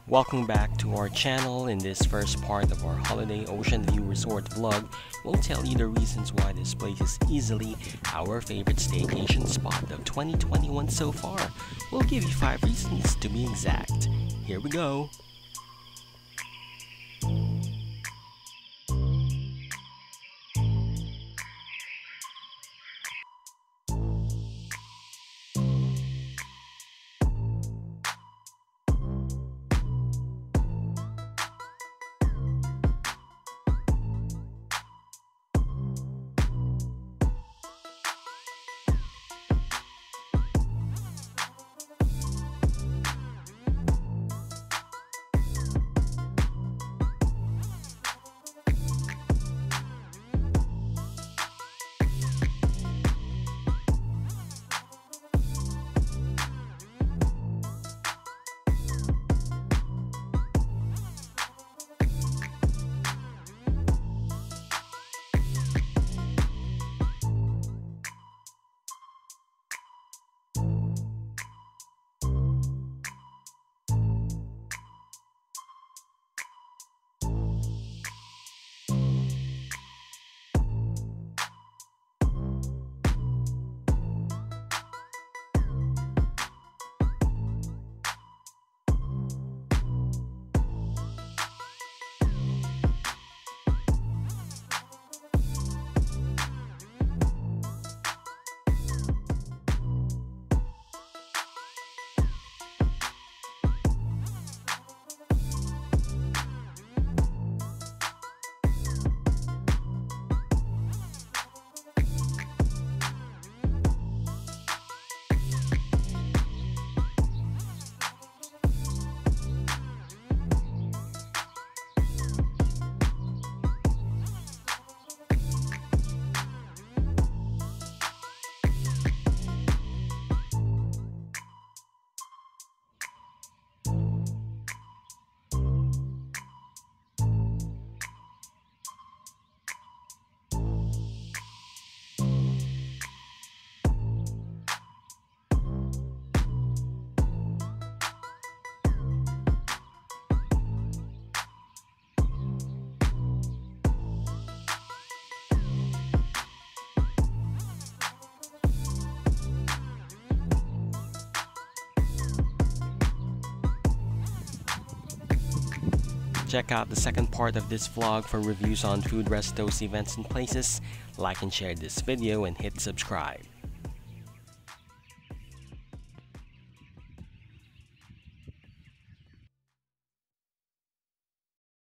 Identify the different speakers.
Speaker 1: Welcome back to our channel. In this first part of our Holiday Oceanview Resort vlog, we'll tell you the reasons why this place is easily our favorite staycation spot of 2021 so far. We'll give you 5 reasons to be exact. Here we go. Check out the second part of this vlog for reviews on food, restos, events, and places. Like and share this video and hit subscribe.